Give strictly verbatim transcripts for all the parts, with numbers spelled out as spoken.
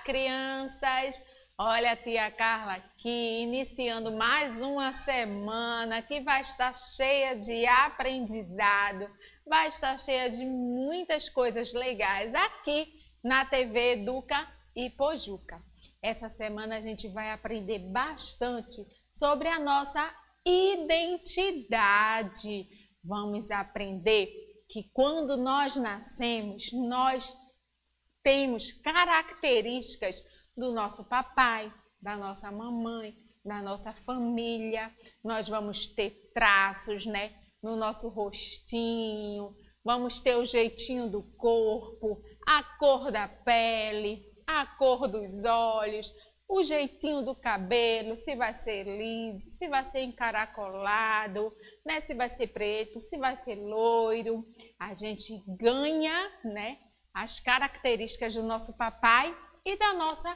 crianças! Olha a tia Carla aqui, iniciando mais uma semana que vai estar cheia de aprendizado, vai estar cheia de muitas coisas legais aqui na T V Educa e Pojuca. Essa semana a gente vai aprender bastante sobre a nossa identidade. Vamos aprender que quando nós nascemos, nós temos características do nosso papai, da nossa mamãe, da nossa família. Nós vamos ter traços, né, no nosso rostinho, vamos ter o jeitinho do corpo, a cor da pele, a cor dos olhos, o jeitinho do cabelo, se vai ser liso, se vai ser encaracolado, né, se vai ser preto, se vai ser loiro. A gente ganha, né, as características do nosso papai e da nossa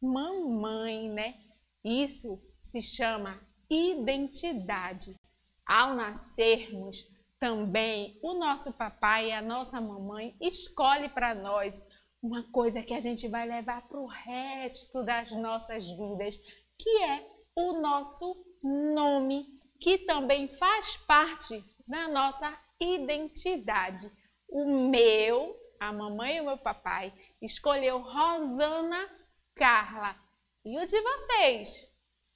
mamãe, né? Isso se chama identidade. Ao nascermos, também o nosso papai e a nossa mamãe escolhe para nós uma coisa que a gente vai levar para o resto das nossas vidas, que é o nosso nome, que também faz parte da nossa identidade. O meu, a mamãe e o meu papai escolheu Rosana Carla. E o de vocês?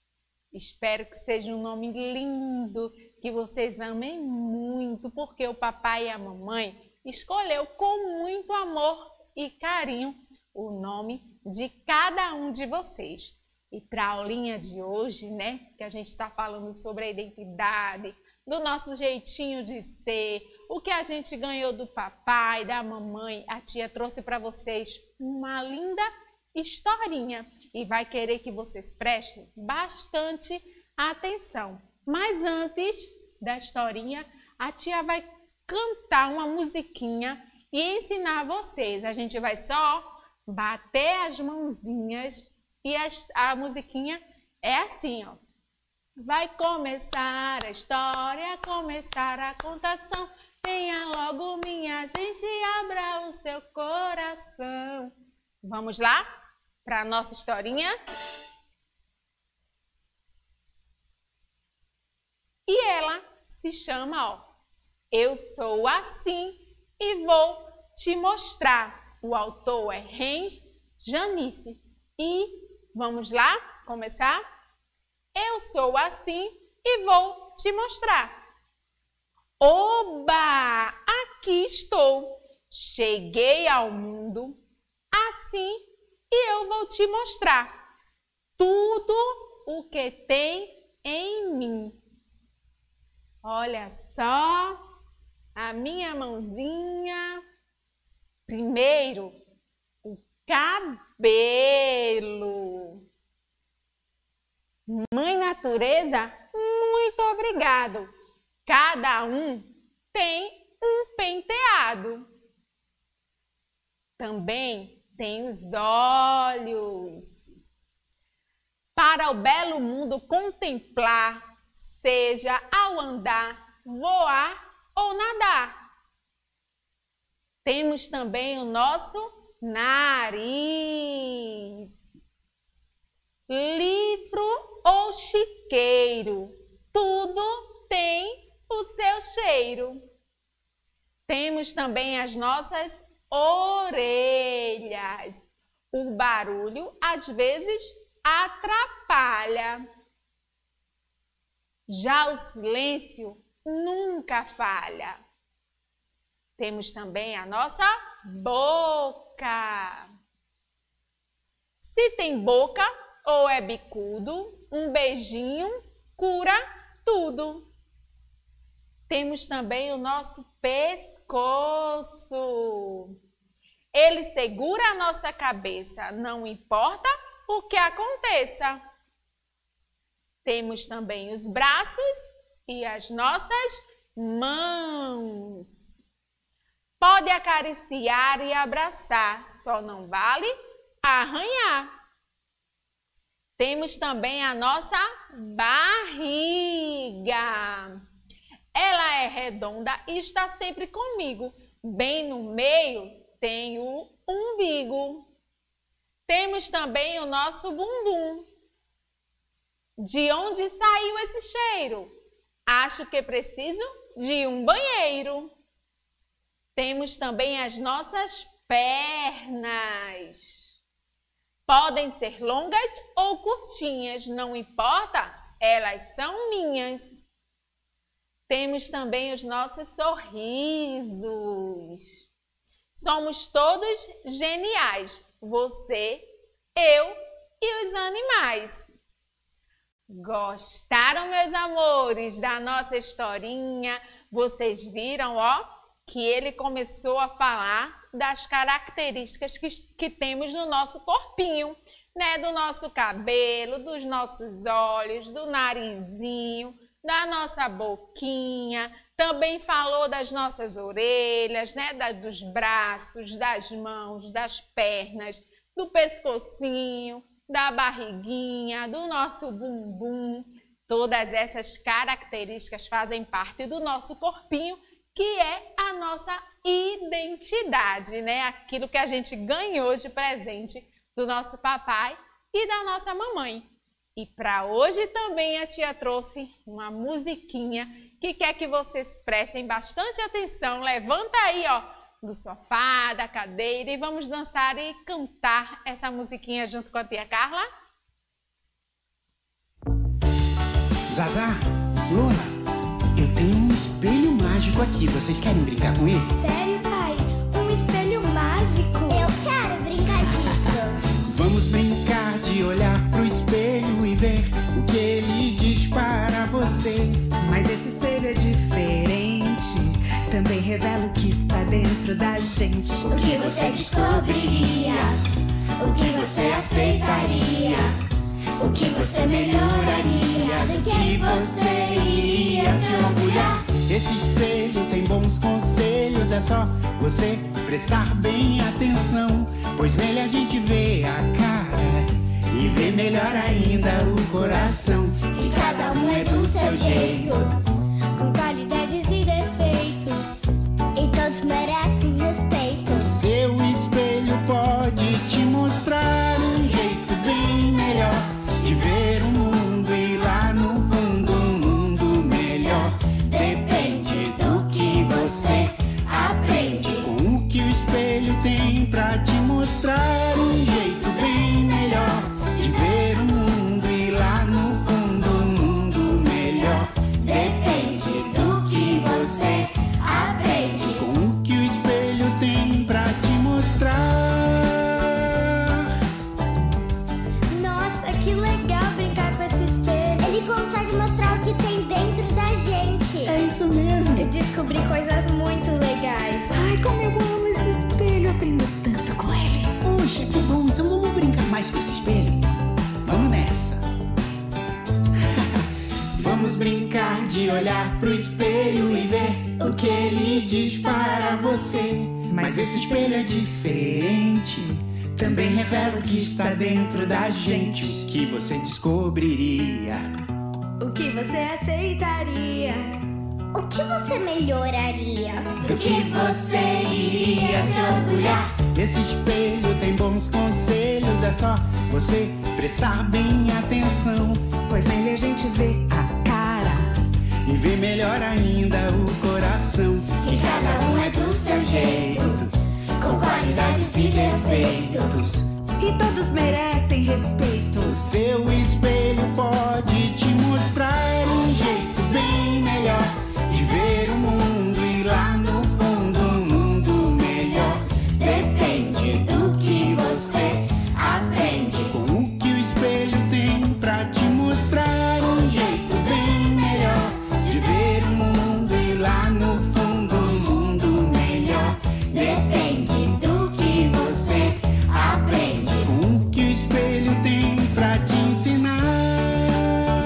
Espero que seja um nome lindo, que vocês amem muito, porque o papai e a mamãe escolheu com muito amor e carinho o nome de cada um de vocês. E para a aulinha de hoje, né, que a gente está falando sobre a identidade, do nosso jeitinho de ser, o que a gente ganhou do papai, da mamãe, a tia trouxe para vocês uma linda historinha e vai querer que vocês prestem bastante atenção. Mas antes da historinha, a tia vai cantar uma musiquinha e ensinar vocês. A gente vai só bater as mãozinhas e a, a musiquinha é assim, ó. Vai começar a história, começar a contação. Venha logo, minha gente, abra o seu coração. Vamos lá para a nossa historinha? E ela se chama, ó, Eu Sou Assim e Vou Te Mostrar. O autor é Hens Janice. E vamos lá começar? Eu sou assim e vou te mostrar. Oba! Aqui estou. Cheguei ao mundo assim e eu vou te mostrar tudo o que tem em mim. Olha só a minha mãozinha. Primeiro, o cabelo. Mãe Natureza, muito obrigado. Cada um tem um penteado. Também tem os olhos. Para o belo mundo contemplar, seja ao andar, voar ou nadar. Temos também o nosso nariz. Livro ou chiqueiro, tudo tem o seu cheiro. Temos também as nossas orelhas. O barulho às vezes atrapalha. Já o silêncio nunca falha. Temos também a nossa boca. Se tem boca ou é bicudo, um beijinho cura tudo. Temos também o nosso pescoço. Ele segura a nossa cabeça, não importa o que aconteça. Temos também os braços e as nossas mãos. Pode acariciar e abraçar, só não vale arranhar. Temos também a nossa barriga. Ela é redonda e está sempre comigo. Bem no meio tem o umbigo. Temos também o nosso bumbum. De onde saiu esse cheiro? Acho que preciso de um banheiro. Temos também as nossas pernas. Podem ser longas ou curtinhas, não importa, elas são minhas. Temos também os nossos sorrisos. Somos todos geniais, você, eu e os animais. Gostaram, meus amores, da nossa historinha? Vocês viram, ó, que ele começou a falar das características que, que temos no nosso corpinho, né? Do nosso cabelo, dos nossos olhos, do narizinho, da nossa boquinha. Também falou das nossas orelhas, né? Da, dos braços, das mãos, das pernas, do pescocinho, da barriguinha, do nosso bumbum. Todas essas características fazem parte do nosso corpinho, que é a nossa identidade, né? Aquilo que a gente ganhou de presente do nosso papai e da nossa mamãe. E para hoje também a tia trouxe uma musiquinha que quer que vocês prestem bastante atenção. Levanta aí, ó, do sofá, da cadeira e vamos dançar e cantar essa musiquinha junto com a tia Carla. Zazá, Lola, eu tenho um espelho mágico aqui. Vocês querem brincar com ele? Sério, pai? Um espelho mágico? Eu quero brincar disso. Vamos brincar de olhar pro espelho e ver o que ele diz para você. Mas esse espelho é diferente, também revela o que está dentro da gente. O que você descobriria? O que você aceitaria? O que você melhoraria? Do que você iria se orgulhar? Esse espelho tem bons conselhos, é só você prestar bem atenção, pois nele a gente vê a cara e vê melhor ainda o coração. Que cada um é do seu jeito, com qualidades e defeitos, e todos merecem respeito. Seu espelho pode te mostrar um jeito bem melhor de ver o mundo e lá no fundo um mundo melhor. Depende do que você aprende. Com o que o espelho tem pra te mostrar um jeito bem melhor de ver o mundo e lá no fundo um mundo melhor. Depende do que você aprende. Com o que o espelho tem pra te mostrar. Nossa, que legal brincar com esse espelho. Ele consegue mostrar o que tem dentro da gente. É isso mesmo. Eu descobri coisas muito legais. Ai, como eu amo esse espelho, aprendo tanto com ele. Puxa, que bom. Então vamos brincar mais com esse espelho? Vamos nessa. Vamos brincar de olhar pro espelho e ver o que ele diz para você. Mas esse espelho é diferente, também revela o que está dentro da gente. O que você descobriria? O que você aceitaria? O que você melhoraria? Do que você iria se orgulhar? Esse espelho tem bons conselhos, é só você prestar bem atenção, Pois nele a gente vê a cara e ver melhor ainda o coração. Que cada um é do seu jeito, com qualidades e defeitos, e todos merecem respeito. O seu espelho pode te mostrar um jeito bem melhor de ver o mundo e lá no fundo um mundo melhor. Depende do que você aprende. Com o que o espelho tem pra te mostrar um jeito bem melhor de ver o mundo e lá no fundo um mundo melhor. Depende do que você aprende. Com o que o espelho tem pra te ensinar.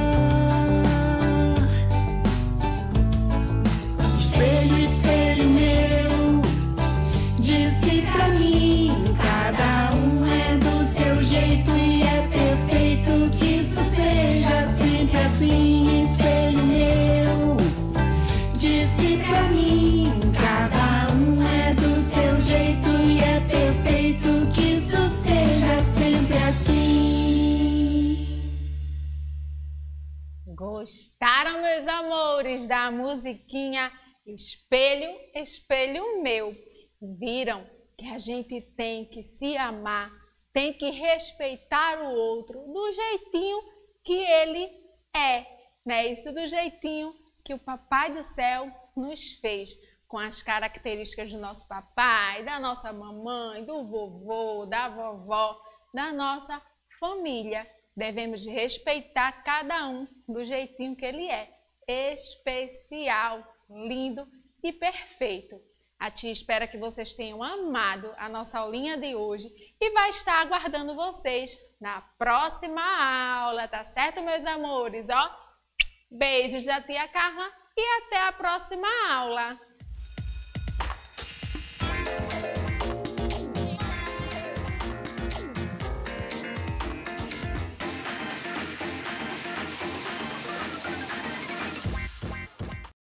Gostaram, meus amores, da musiquinha Espelho, Espelho Meu? Viram que a gente tem que se amar, tem que respeitar o outro do jeitinho que ele é, né? Isso do jeitinho que o Papai do Céu nos fez, com as características do nosso papai, da nossa mamãe, do vovô, da vovó, da nossa família. Devemos respeitar cada um do jeitinho que ele é, especial, lindo e perfeito. A tia espera que vocês tenham amado a nossa aulinha de hoje e vai estar aguardando vocês na próxima aula, tá certo, meus amores? Ó, beijos da tia Carla e até a próxima aula.